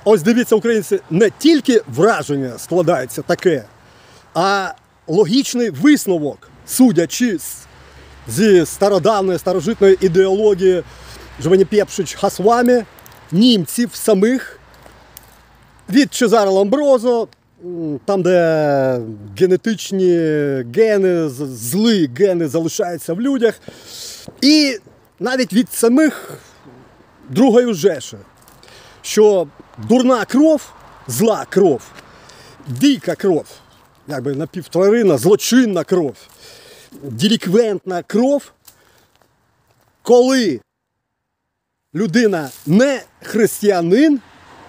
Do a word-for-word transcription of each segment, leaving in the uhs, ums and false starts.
ось дивіться, українці, не тільки враження складається таке, а логічний висновок, судячи з, зі стародавної, старожитної ідеології Жванєпєпшич Хасвамі, німців самих, від Чезаре Ламброзо, там, де генетичні гени, злі гени залишаються в людях, і навіть від самих Другої Жеші, що дурна кров, зла кров, дика кров, якби напівтварина, злочинна кров, деліквентна кров, коли людина не християнин,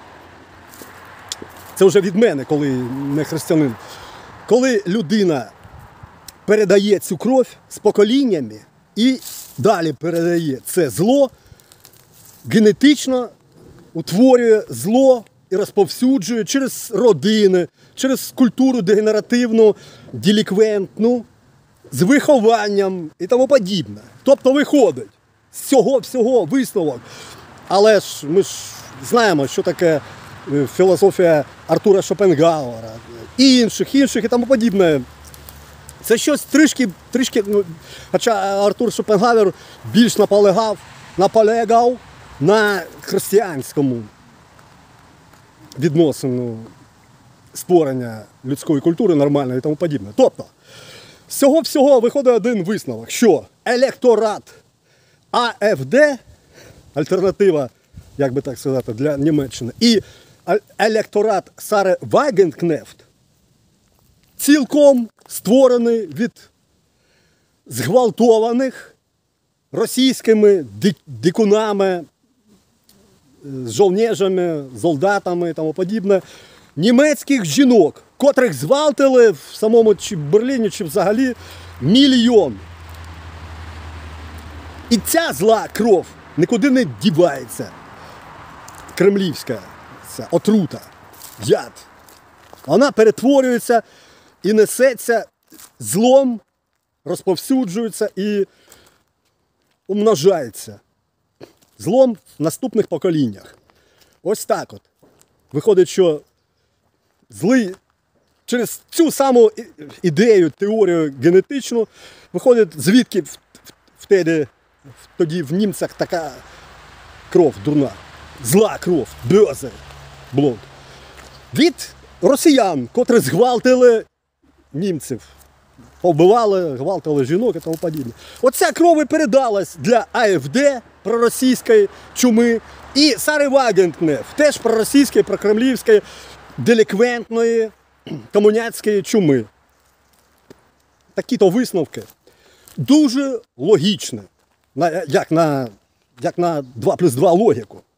це вже від мене, коли не християнин, коли людина передає цю кров з поколіннями і далі передає це зло, генетично утворює зло і розповсюджує через родини, через культуру дегенеративну, деліквентну, з вихованням і тому подібне. Тобто виходить з цього всього висновок. Але ж ми ж знаємо, що таке філософія Артура Шопенгауера, і інших, інших і тому подібне. Це щось трішки, трішки, ну, хоча Артур Шопенгауер більш наполягав, наполягав на християнському відносину створення людської культури нормальної і тому подібне. Тобто, з цього всього виходить один висновок, що електорат АФД, альтернатива, як би так сказати, для Німеччини, і електорат Сари Вагенкнефт цілком створений від зґвалтованих російськими дикунами, жовнєжами, солдатами і тому подібне, німецьких жінок, котрих зґвалтили в самому чи Берліні, чи взагалі мільйон. І ця зла кров нікуди не дівається. Кремлівська ця отрута, яд. Вона перетворюється і несеться злом, розповсюджується і умножається. Злом в наступних поколіннях. Ось так от. Виходить, що злий через цю саму ідею, теорію генетичну, виходить, звідки в, в, в, тоді в німцях така кров дурна. Зла кров, бьозе, блуд. Від росіян, котрі зґвалтили німців, повбивали, гвалтили жінок і тому подібне. Оця кров і передалась для АФД, проросійської чуми, і Сари Вагенкнефт, теж проросійської, прокремлівської, деліквентної, комуняцької чуми. Такі-то висновки дуже логічні, як на, як на два плюс два логіку.